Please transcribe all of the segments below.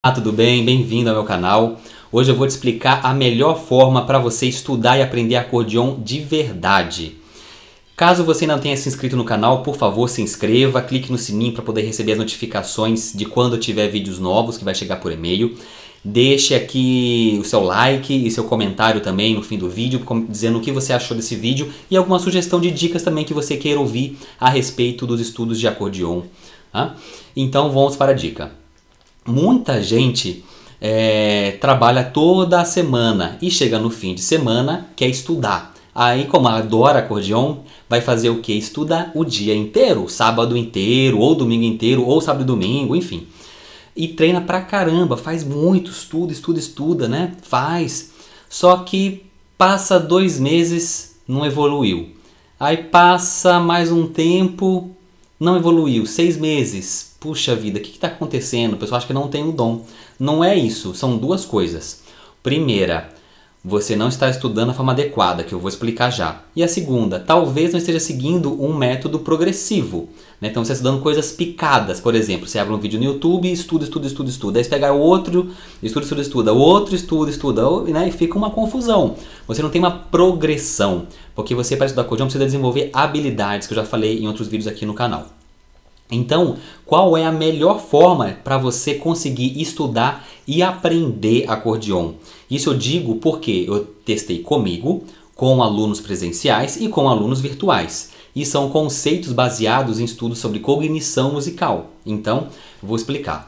Tudo bem? Bem-vindo ao meu canal. Hoje eu vou te explicar a melhor forma para você estudar e aprender acordeon de verdade. Caso você não tenha se inscrito no canal, por favor se inscreva, clique no sininho para poder receber as notificações de quando eu tiver vídeos novos que vai chegar por e-mail. Deixe aqui o seu like e seu comentário também no fim do vídeo, dizendo o que você achou desse vídeo e alguma sugestão de dicas também que você queira ouvir a respeito dos estudos de acordeon. Tá? Então vamos para a dica. Muita gente trabalha toda a semana e chega no fim de semana, quer estudar. Aí, como adora acordeon, vai fazer o que? Estudar o dia inteiro, sábado inteiro, ou domingo inteiro, ou sábado e domingo, enfim. E treina pra caramba, faz muito, estuda, né? Faz. Só que passa 2 meses, não evoluiu. Aí passa mais um tempo, não evoluiu. 6 meses. Puxa vida, o que está acontecendo? O pessoal acha que não tem o dom. Não é isso, são duas coisas. Primeira, você não está estudando a forma adequada, que eu vou explicar já. E a segunda, talvez não esteja seguindo um método progressivo. Né? Então você está estudando coisas picadas. Por exemplo, você abre um vídeo no YouTube, estuda. Aí você pega outro, estuda, outro, estuda, né? E fica uma confusão. Você não tem uma progressão. Porque você, para estudar acordeon, precisa desenvolver habilidades, que eu já falei em outros vídeos aqui no canal. Então, qual é a melhor forma para você conseguir estudar e aprender acordeon? Isso eu digo porque eu testei comigo, com alunos presenciais e com alunos virtuais. E são conceitos baseados em estudos sobre cognição musical. Então, eu vou explicar.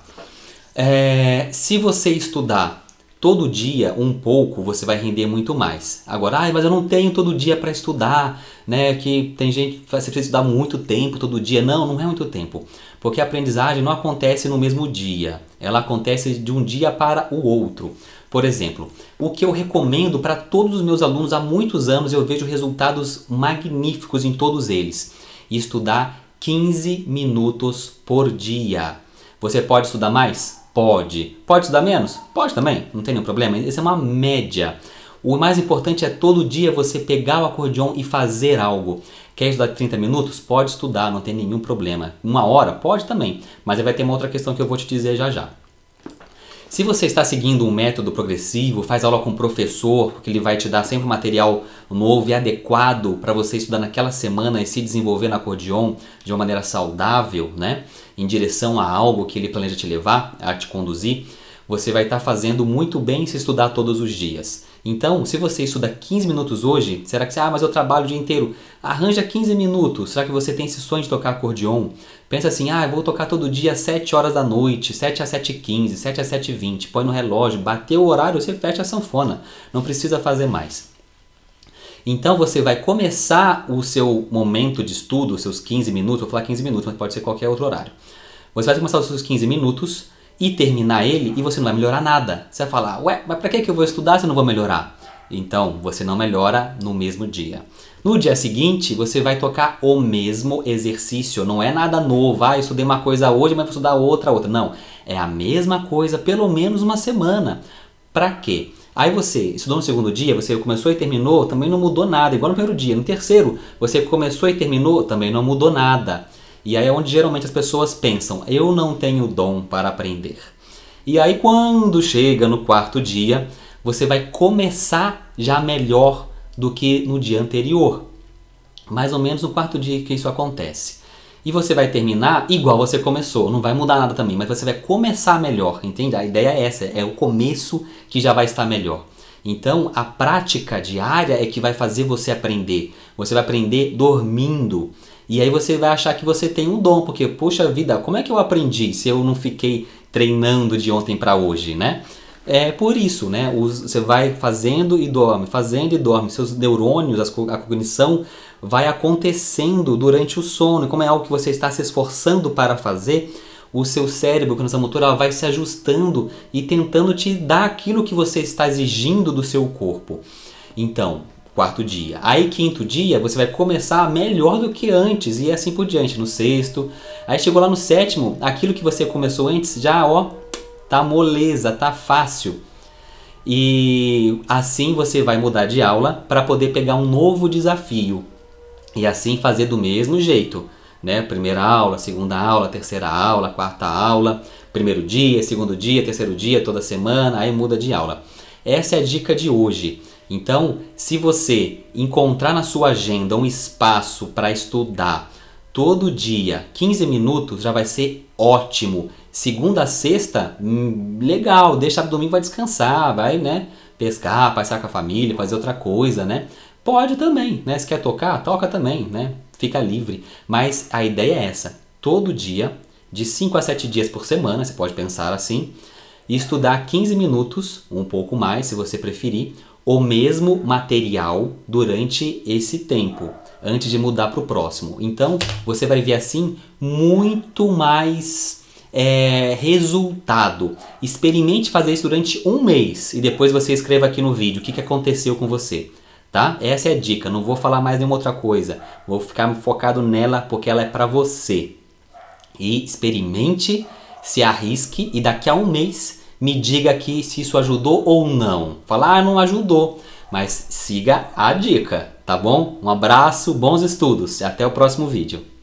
Se você estudar todo dia um pouco, você vai render muito mais. Agora, mas eu não tenho todo dia para estudar, né? Que tem gente que você precisa estudar muito tempo todo dia. Não é muito tempo. Porque a aprendizagem não acontece no mesmo dia. Ela acontece de um dia para o outro. Por exemplo, o que eu recomendo para todos os meus alunos há muitos anos, eu vejo resultados magníficos em todos eles. Estudar 15 minutos por dia. Você pode estudar mais? Pode. Pode estudar menos? Pode também, não tem nenhum problema. Isso é uma média. O mais importante é todo dia você pegar o acordeon e fazer algo. Quer estudar 30 minutos? Pode estudar, não tem nenhum problema. 1 hora? Pode também. Mas aí vai ter uma outra questão que eu vou te dizer já já. Se você está seguindo um método progressivo, faz aula com o professor, que ele vai te dar sempre material novo e adequado para você estudar naquela semana e se desenvolver no acordeon de uma maneira saudável, né? Em direção a algo que ele planeja te levar, a te conduzir, você vai estar fazendo muito bem se estudar todos os dias. Então, se você estuda 15 minutos hoje, será que mas eu trabalho o dia inteiro? Arranja 15 minutos. Será que você tem esse sonho de tocar acordeon? Pensa assim, eu vou tocar todo dia às 7 horas da noite, 7 às 7h15, 7 às 7h20. Põe no relógio, bateu o horário, você fecha a sanfona. Não precisa fazer mais. Então você vai começar o seu momento de estudo, os seus 15 minutos, vou falar 15 minutos, mas pode ser qualquer outro horário. Você vai começar os seus 15 minutos e terminar ele e você não vai melhorar nada. Você vai falar, mas pra que eu vou estudar se eu não vou melhorar? Então, você não melhora no mesmo dia. No dia seguinte, você vai tocar o mesmo exercício. Não é nada novo. Eu estudei uma coisa hoje, mas vou estudar outra. Não, é a mesma coisa, pelo menos uma semana. Pra quê? Aí você estudou no segundo dia, você começou e terminou, também não mudou nada, igual no primeiro dia. No terceiro, você começou e terminou, também não mudou nada. E aí é onde geralmente as pessoas pensam, eu não tenho dom para aprender. E aí quando chega no 4º dia, você vai começar já melhor do que no dia anterior. Mais ou menos no 4º dia que isso acontece. E você vai terminar igual você começou, não vai mudar nada também, mas você vai começar melhor, entende? A ideia é essa, é o começo que já vai estar melhor. Então a prática diária é que vai fazer você aprender. Você vai aprender dormindo. E aí você vai achar que você tem um dom, porque, poxa vida, como é que eu aprendi se eu não fiquei treinando de ontem para hoje, né? É por isso, né? Você vai fazendo e dorme. Seus neurônios, a cognição vai acontecendo durante o sono. E como é algo que você está se esforçando para fazer, o seu cérebro, a cognição motora, ela vai se ajustando e tentando te dar aquilo que você está exigindo do seu corpo. Então, 4º dia. Aí 5º dia você vai começar melhor do que antes e assim por diante. No 6º. Aí chegou lá no 7º, aquilo que você começou antes já, tá moleza, tá fácil. E assim você vai mudar de aula para poder pegar um novo desafio. E assim fazer do mesmo jeito, né? Primeira aula, segunda aula, terceira aula, quarta aula, primeiro dia, segundo dia, terceiro dia, toda semana, aí muda de aula. Essa é a dica de hoje. Então, se você encontrar na sua agenda um espaço para estudar todo dia, 15 minutos, já vai ser ótimo. Segunda a sexta, legal, deixa o domingo, vai descansar, vai, né, pescar, passar com a família, fazer outra coisa, né? Pode também, né? Se quer tocar, toca também, né? Fica livre. Mas a ideia é essa, todo dia, de 5 a 7 dias por semana, você pode pensar assim, e estudar 15 minutos, um pouco mais, se você preferir, o mesmo material durante esse tempo, antes de mudar para o próximo. Então, você vai ver assim muito mais resultado. Experimente fazer isso durante um mês e depois você escreva aqui no vídeo o que aconteceu com você. Tá? Essa é a dica, não vou falar mais nenhuma outra coisa. Vou ficar focado nela porque ela é para você. E experimente, se arrisque e daqui a um mês me diga aqui se isso ajudou ou não. Falar, não ajudou, mas siga a dica, tá bom? Um abraço, bons estudos e até o próximo vídeo.